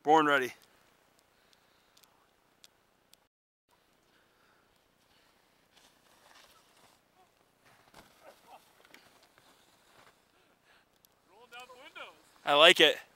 Born ready. Rolling down the windows. I like it.